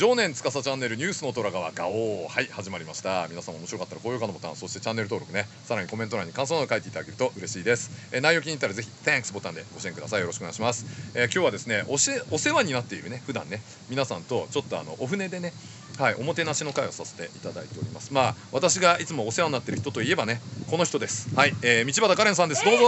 常年司チャンネルニュースの虎川ガオー、はい、始まりました。皆さんも面白かったら高評価のボタン、そしてチャンネル登録ね、さらにコメント欄に感想など書いていただけると嬉しいです。内容気に入ったらぜひ Thanks ボタンでご支援ください。よろしくお願いします。今日はですね、お世話になっているね、普段ね皆さんとちょっとお船でね、はい、おもてなしの会をさせていただいております。まあ私がいつもお世話になっている人といえばね、この人です。はい、道端カレンさんです。どうぞ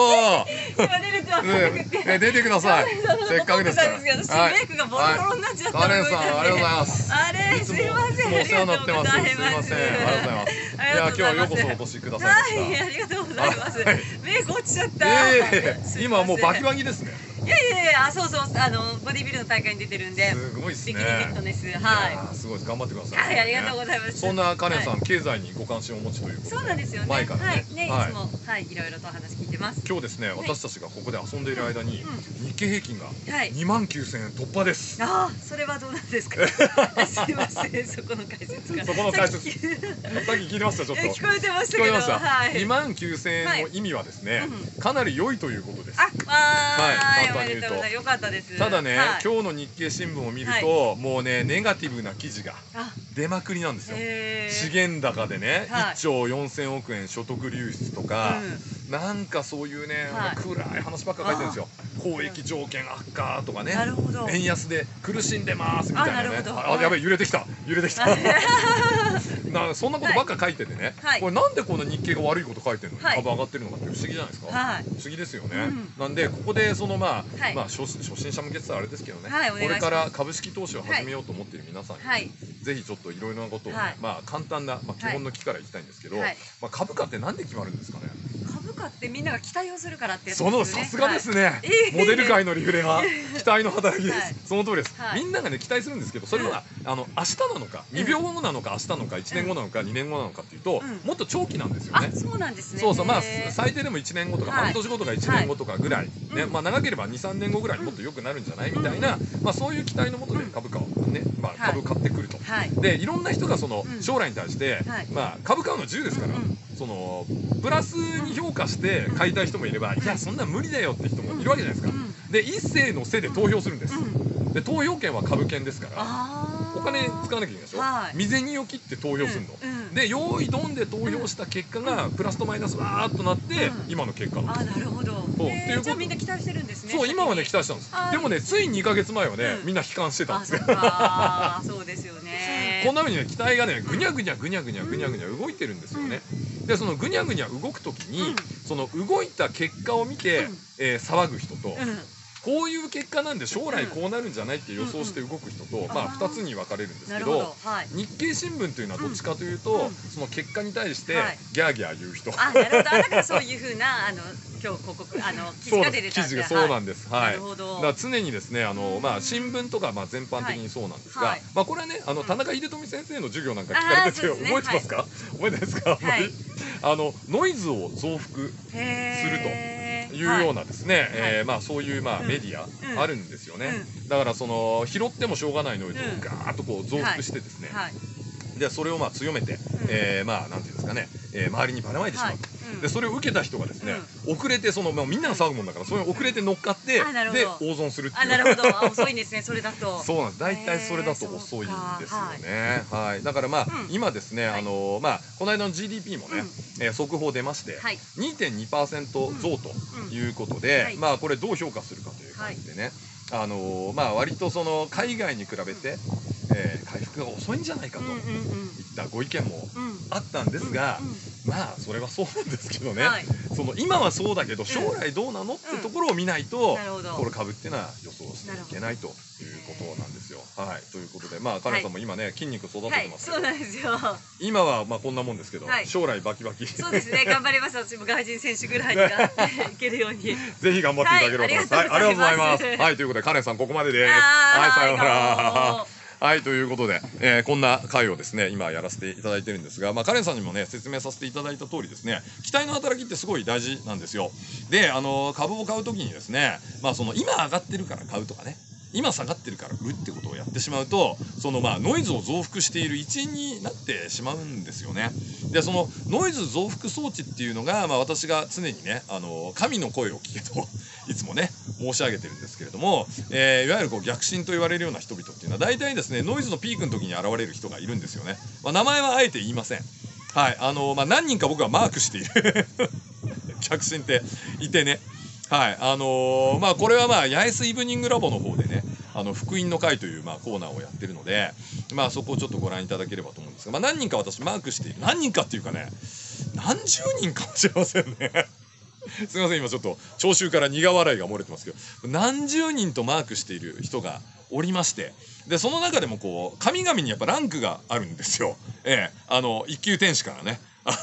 出てください。せっかくですから。 はい、メイクがボロボロになっちゃった。 カレンさん、ありがとうございます。 あれ、すいません。 お世話になってます。すいません。ありがとうございます。いや、今日はようこそお越しくださいました。 はい、ありがとうございます。メイク落ちちゃった。 今はもうバキバキですね。 いや、そうそう、ボディビルの大会に出てるんで。 すごいですね。 ビキニフィットネス、はい。 すごいです。頑張ってください。 はい、ありがとうございます。 そんなカレンさん、経済にご関心をお持ちということで。 そうなんですよね。 前からね。 いつも、はい、いろいろとお話聞いてます。 今日ですね、私たちがここで遊んでいる間に、日経平均が29,000円突破です。 ああ、それはどうなんですか。すいません、そこの解説が。 そこの解説。さっき聞いてました、ちょっと。 聞こえてましたけど。 29,000円の意味はですね、かなり良いということです。 はい、 簡単に言うと。 よかったです。 ただね、今日の日経新聞を見ると、もうね、ネガティブな記事が出まくりなんですよ。資源高でね、1兆4,000億円所得流出とか、なんかそういうね、暗い話ばっか書いてるんですよ。交易条件悪化とかね、円安で苦しんでますみたいなね。あ、やべえ、揺れてきた。そんなことばっか書いててね、これなんでこんな日経が悪いこと書いてるのに株上がってるのかって不思議じゃないですか。不思議ですよね。なんでここでその初心者向けって言ったらあれですけどね、これから株式投資を始めようと思っている皆さんにぜひちょっといろいろなことを簡単な基本の木からいきたいんですけど、株価ってなんで決まるんですかね。 株価ってみんなが期待をするからってやつですね。 よね。 さすがですね。モデル界のリフレは期待の働きです。その通りです。みんながね期待するんですけど、それは明日なのか2秒後なのか明日なのか1年後なのか2年後なのかっていうともっと長期なんですよね。 そうなんですね。 そうそう、まあ最低でも1年後とか半年後とか1年後とかぐらいね、まあ長ければ2、3年後ぐらいにもっと良くなるんじゃないみたいな、まあそういう期待のもとで株価をね、株買ってくると。でいろんな人がその将来に対して株買うの自由ですから、そのプラスに評価して買いたい人もいれば、いやそんな無理だよって人もいるわけじゃないですか。で一斉の背で投票するんです。で投票権は株券ですからお金使わなきゃいけないでしょ。身銭を切って投票するので、用意ドンで投票した結果がプラスとマイナスわーっとなって今の結果なんです。 なるほど。じゃあみんな期待してるんですね。 そう、今はね期待したんです。でもね、つい2ヶ月前はねみんな悲観してたんですよ。 そうですよね。 こんな風にね期待がねぐにゃぐにゃ動いてるんですよね。でそのぐにゃぐにゃ動くときにその動いた結果を見て騒ぐ人と、こういう結果なんで将来こうなるんじゃないって予想して動く人と2つに分かれるんですけど、日経新聞というのはどっちかというとその結果に対してギャーギャー言う人。 なるほど。だからそういう風な今日広告記事が出てたんで。 記事がそうなんです。はい。 なるほど。 だから常にですね新聞とか全般的にそうなんですが、これはね田中秀富先生の授業なんか聞かれてて覚えてますか？覚えてないですか？ノイズを増幅するというようなですね、そういうメディアあるんですよね。だからその拾ってもしょうがないノイズをガーッとこう増幅してですね、でそれを強めてなんていうんですかね、周りにばらまいてしまう。でそれを受けた人がですね遅れてみんなが騒ぐもんだからそれを遅れて乗っかってで大損するっていう。 なるほど。遅いんですね、それだと。 そうなんです。大体それだと遅いんですよね。はい。だから今ですねこの間の GDP もね速報出まして 2.2% 増ということで、これどう評価するかという感じでね、割とその海外に比べて回復が遅いんじゃないかといったご意見もあったんですが、それはそうなんですけどね、その今はそうだけど将来どうなのってところを見ないとこれ株っていうのは予想していけないということなんですよ。はい。ということでカレンさんも今ね筋肉育ててますけど、 そうなんですよ。 今はこんなもんですけど将来バキバキ。 そうですね、頑張ります。私も外人選手ぐらいになっていけるようにぜひ頑張っていただければと思います。ありがとうございます。はい。ということでカレンさんここまでです。はい、さようなら。はい、ということで、こんな回をですね今やらせていただいてるんですが、カレンさんにもね説明させていただいた通りですね、期待の働きってすごい大事なんですよ。で株を買う時にですねその今上がってるから買うとかね、今下がってるから売るってことをやってしまうとそのノイズを増幅している一因になってしまうんですよね。でそのノイズ増幅装置っていうのが私が常にね神の声を聞けといつもね申し上げてるんですけれども、いわゆる逆進と言われるような人々っていうのが大体ですねノイズのピークの時に現れる人がいるんですよね。名前はあえて言いません。はい、何人か僕はマークしている客進っていてね、はい、これは八重洲イブニングラボの方でね福音の会というコーナーをやってるので、そこをちょっとご覧いただければと思うんですが、何人か私マークしている、何人かっていうかね何十人かもしれませんねすみません、今ちょっと聴衆から苦笑いが漏れてますけど、何十人とマークしている人がおりまして、でその中でもこう神々にやっぱランクがあるんですよ。一級天使からね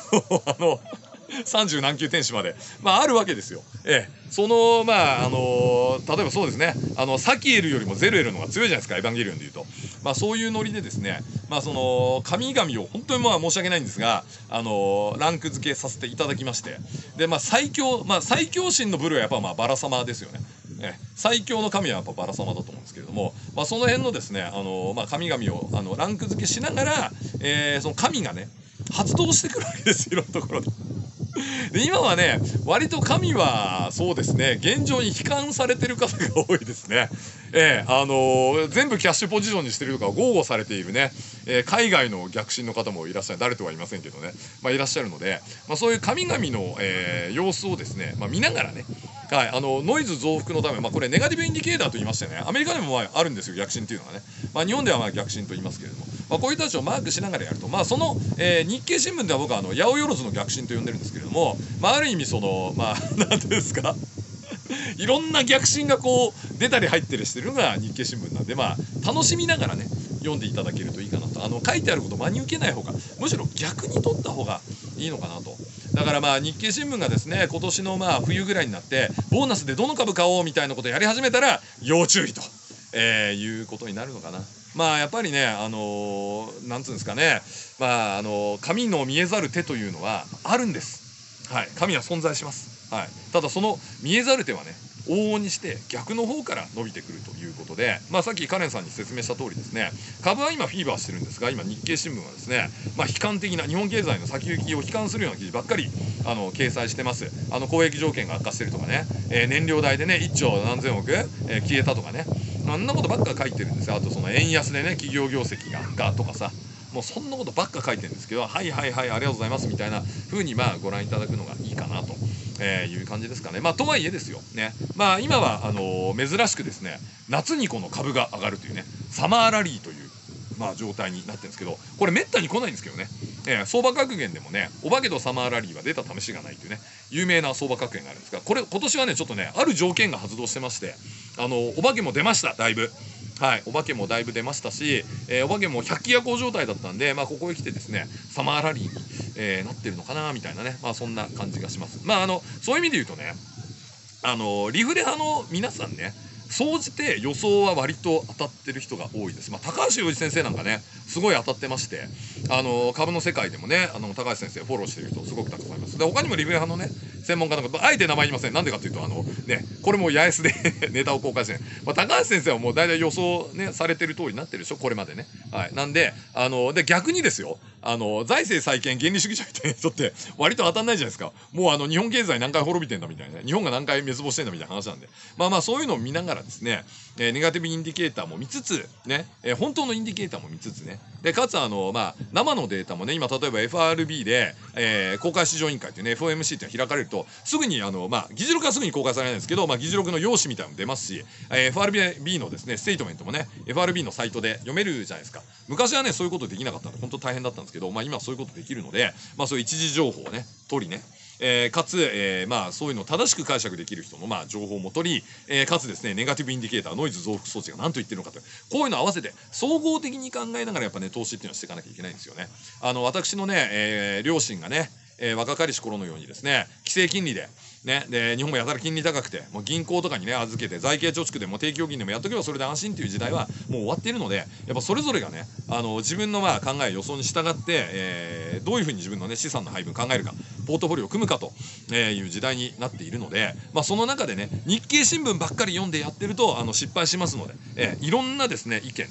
30何級天使まで、あるわけですよ。その例えばそうですね、サキエルよりもゼルエルの方が強いじゃないですか、エヴァンゲリオンでいうと。そういうノリでですね、その神々を本当に申し訳ないんですがランク付けさせていただきまして、で最強神の部類はやっぱバラ様ですよね。最強の神はやっぱバラ様だと思うんですけれども、その辺のですね神々をランク付けしながら、その神がね発動してくるわけですよ、いろんなところで。で今はね割と神はそうですね現状に悲観されてる方が多いですね。全部キャッシュポジションにしてるとか豪語されているね、海外の逆進の方もいらっしゃる、誰とは言いませんけどね、いらっしゃるので、そういう神々の、様子をですね、見ながらね、はい、ノイズ増幅のため、これネガティブインディケーターと言いましてね、アメリカでもあるんですよ、逆進っていうのがね。日本では逆進と言いますけれども、こういう人たちをマークしながらやると、その、日経新聞では僕は八百万の逆進と呼んでるんですけれども、ある意味その何ていうんですかいろんな逆進がこう出たり入ったりしてるのが日経新聞なんで、楽しみながらね読んでいただけるといいかなと。書いてあること真に受けない方が、むしろ逆に取った方がいいのかなと。だから日経新聞がですね今年の冬ぐらいになってボーナスでどの株買おうみたいなことをやり始めたら要注意と、いうことになるのかな。やっぱりねなんつうんですかね、神の見えざる手というのはあるんです。はい、神は存在します。はい、ただその見えざる手はね往々にして逆の方から伸びてくるということで、さっきカレンさんに説明した通りですね、株は今フィーバーしてるんですが、今日経新聞はですね、悲観的な日本経済の先行きを悲観するような記事ばっかり掲載してます。交易条件が悪化してるとかね、燃料代でね1兆何千億、消えたとかね、あんなことばっか書いてるんですよ。あとその円安でね企業業績がとかさ、もうそんなことばっか書いてるんですけど、はいはいはいありがとうございますみたいな風にご覧いただくのがいいかなという感じですかね。とはいえですよね、今は珍しくですね夏にこの株が上がるというねサマーラリーという状態になってるんですけど、これめったに来ないんですけどね、相場格言でもねお化けとサマーラリーは出た試しがないというね有名な相場格言があるんですが、これ今年はねちょっとねある条件が発動してまして、お化けも出ました、だいぶ。はい、お化けもだいぶ出ましたし、お化けも百鬼夜行状態だったんで、ここへ来てですねサマーラリーに、なってるのかなみたいなね、そんな感じがします。そういう意味で言うとねリフレ派の皆さんね総じて予想は割と当たってる人が多いです。高橋洋一先生なんかねすごい当たってまして、株の世界でもね高橋先生フォローしてる人すごくたくさんいます。で他にもリフレ派のね専門家なんかあえて名前言いません。なんでかっていうとこれも八重洲でネタを公開してね、高橋先生はもう大体予想ねされてる通りになってるでしょこれまでね。はい、なんでで逆にですよ財政再建原理主義者みたいな人って割と当たんないじゃないですか。もう日本経済何回滅びてんだみたいな、日本が何回滅亡してんだみたいな話なんで、そういうのを見ながらですね、ネガティブインディケーターも見つつね、本当のインディケーターも見つつね、でかつ生のデータもね今例えば FRB で、公開市場委員会っていうね FOMC っていうのが開かれるとすぐに議事録はすぐに公開されないんですけど、議事録の用紙みたいなのも出ますし、FRB のですねステートメントもね FRB のサイトで読めるじゃないですか。昔はねそういうことできなかったんで本当大変だったんですけど、今はそういうことできるので、そういう一時情報をね取りね、かつ、そういうのを正しく解釈できる人の情報も取り、かつですねネガティブインディケーターノイズ増幅装置が何と言ってるのかと、こういうのを合わせて総合的に考えながらやっぱね投資っていうのはしていかなきゃいけないんですよね。私のね、両親がね若かりし頃のようにですね規制金利でね、で日本もやたら金利高くてもう銀行とかにね預けて財形貯蓄でも定期預金でもやっとけばそれで安心っていう時代はもう終わっているので、やっぱそれぞれがね自分の考え予想に従って、どういうふうに自分のね資産の配分考えるかポートフォリオを組むかという時代になっているので、その中でね日経新聞ばっかり読んでやってると失敗しますので、いろんなですね意見ね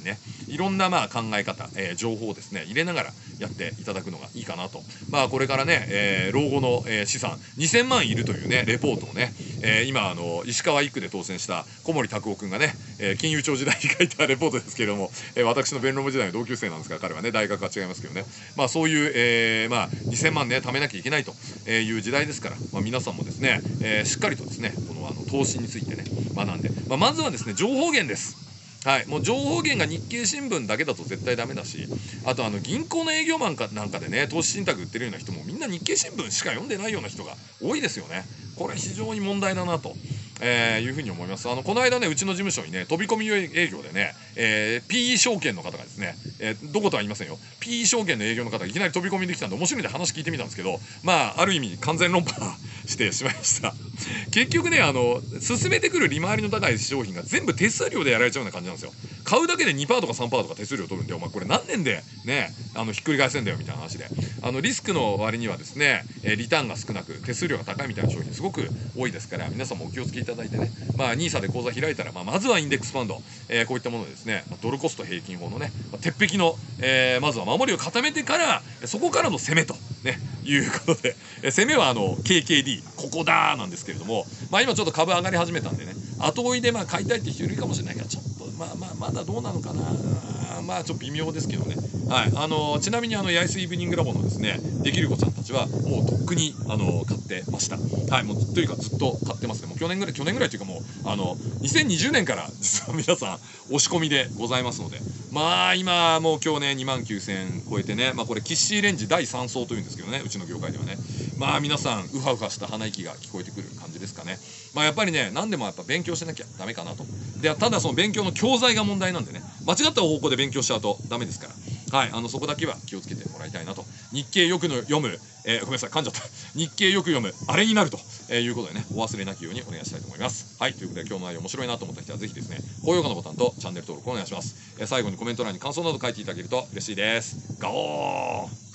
いろんな考え方、情報をですね入れながらやっていただくのがいいかなと。これからね、老後の、資産2000万いるというねレポートをね、今石川1区で当選した小森拓夫君がね、金融庁時代に書いたレポートですけれども、私の弁論部時代の同級生なんですが、彼はね大学は違いますけどね、そういう、2000万ね貯めなきゃいけないという時代ですから、皆さんもですね、しっかりとですねこの投資についてね学んで、まずはですね情報源です。はい、もう情報源が日経新聞だけだと絶対ダメだし、あと銀行の営業マンなんかでね投資信託売ってるような人もみんな日経新聞しか読んでないような人が多いですよね。これ非常に問題だなと。いうふうに思います。この間ねうちの事務所にね飛び込み営業でね、PE 証券の方がですね、どことは言いませんよ、 PE 証券の営業の方がいきなり飛び込みできたんで面白いんで話聞いてみたんですけど、ある意味完全論破してしまいました。結局ね進めてくる利回りの高い商品が全部手数料でやられちゃうような感じなんですよ。買うだけで 2% とか 3% とか手数料取るんで、お前これ何年でねひっくり返せんだよみたいな話で、リスクの割にはですねリターンが少なく手数料が高いみたいな商品すごく多いですから、皆さんもお気をつけいただいてね、NISA で口座開いたら、まずはインデックスファンド、こういったものでですねドルコスト平均法のね、鉄壁の、まずは守りを固めてからそこからの攻めとねいうことで、攻めはKKD ここだなんですけれども、今ちょっと株上がり始めたんでね後追いで買いたいって人いるかもしれないけど、ちょっとまだどうなのかな、ちょっと微妙ですけどね。はい、ちなみに八重洲イブニングラボのですねできる子ちゃんたちはもうとっくに買ってました。はい、もうというかずっと買ってますね。もう去年ぐらいというかもう2020年から実は皆さん押し込みでございますので、今もう今日ね29000超えてね、これキッシーレンジ第3層というんですけどね、うちの業界ではね、皆さんウハウハした鼻息が聞こえてくる感じですかね。やっぱりね何でもやっぱ勉強しなきゃダメかなと。でただその勉強の教材が問題なんでね、間違った方向で勉強しちゃうとダメですから、はい、そこだけは気をつけてもらいたいなと。日経よく読む、ごめんなさい噛んじゃった日経よく読むあれになるということでね、お忘れなきようにお願いしたいと思います。はい、ということで今日の内容面白いなと思った人はぜひですね高評価のボタンとチャンネル登録をお願いします。最後にコメント欄に感想など書いていただけると嬉しいです。ガオー。